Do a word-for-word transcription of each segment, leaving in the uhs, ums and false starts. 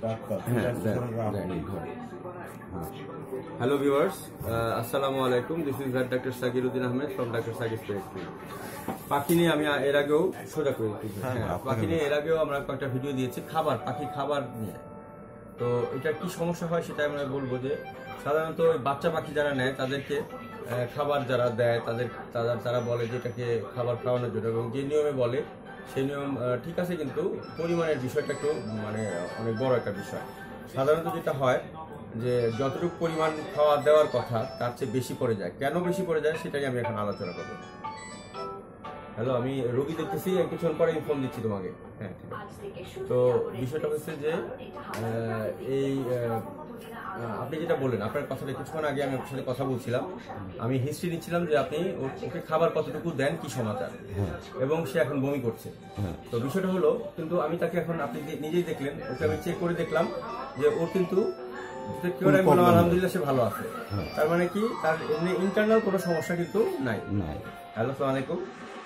Hello viewers, uh, Assalamu alaikum. This is Doctor Sagiruddin Ahmed from Doctor Sagir's Factory. পাখি নিয়ে আমি এর আগেও সোজা করে পাখি নিয়ে এর আগেও আমরা কয়েকটা ভিডিও দিয়েছি খাবার পাখি খাবার নিয়ে। তো এটা কি সমস্যা হয় সেটা আমরা বলবো যে সাধারণত বাচ্চা পাখি যারা নেয় তাদেরকে খাবার যারা দেয় তাদের তারা তারা বলে যে এটাকে খাবার খাওয়ানোর জন্য এবং যে নিয়মে বলে সেই নিয়ম ঠিক আছে, কিন্তু পরিমাণের বিষয়টা একটু মানে অনেক বড় একটা বিষয়। সাধারণত যেটা হয় যে যতটুকু পরিমাণ খাওয়া দেওয়ার কথা তার চেয়ে বেশি পড়ে যায়। কেন বেশি পড়ে যায় সেটাই আমি এখন আলোচনা করব। হ্যালো, আমি রোগী দেখতেছি, কিছুক্ষণ পরে ফোন দিচ্ছি তোমাকে। হ্যাঁ, ঠিক আছে। তো বিষয়টা হচ্ছে যে এই আপনি যেটা বললেন আপনার কথাটা কিছুক্ষণ আগে আমি আপনার সাথে কথা বলছিলাম, আমি হিস্ট্রি নিচ্ছিলাম যে আপনি ওকে খাবার কতটুকু দেন কি সমাচার, এবং সে এখন বমি করছে। তো বিষয়টা হলো, কিন্তু আমি তাকে এখন আপনি নিজেই দেখলেন, ওকে আমি চেক করে দেখলাম যে ও কিন্তু আলহামদুলিল্লাহ সে ভালো আছে। তার মানে কি তার এমনি ইন্টারনাল কোনো সমস্যা কিন্তু নাই। হ্যালো, আসসালামু আলাইকুম।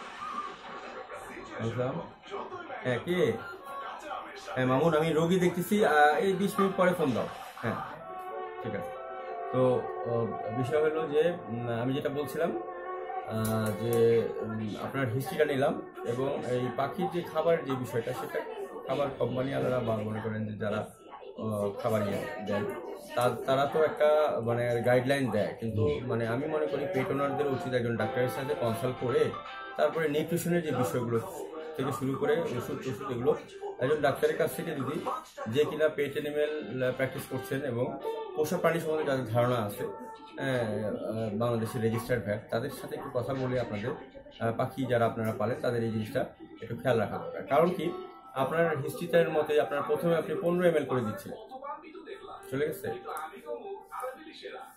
হ্যাঁ, কে? হ্যাঁ মামুন, আমি রোগী দেখতেছি, এই বিশ মিনিট পরে ফোন দাও। হ্যাঁ, ঠিক আছে। তো বিষয় হলো যে আমি যেটা বলছিলাম যে আপনার হিস্ট্রিটা নিলাম এবং এই পাখির যে খাবারের যে বিষয়টা সেটা খাবার কোম্পানি আলাদা বা মনে করেন যে যারা খাবার ইয়ে দেন তারা তো একটা মানে গাইডলাইন দেয়, কিন্তু মানে আমি মনে করি পেট ওনারদের উচিত একজন ডাক্তারের সাথে কনসাল্ট করে তারপরে নিউট্রিশনের যে বিষয়গুলো থেকে শুরু করে ওষুধ টষুধ এগুলো একজন ডাক্তারের কাছ থেকে যদি, যে কিনা পেট অ্যানিমেল প্র্যাকটিস করছেন এবং পোষা প্রাণী সম্বন্ধে যাদের ধারণা আছে বাংলাদেশের রেজিস্টার্ড ভ্যাট, তাদের সাথে একটু কথা বলে আপনাদের পাখি যারা আপনারা পালেন তাদের এই জিনিসটা একটু খেয়াল রাখা দরকার। কারণ কি, আপনার হিস্ট্রিটার মতে আপনার প্রথমে আপনি পনেরো এম এল করে দিচ্ছিলেন, চলে গেছে।